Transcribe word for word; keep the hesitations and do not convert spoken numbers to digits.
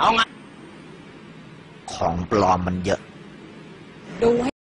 เอาไงของปลอมมันเยอะดูให้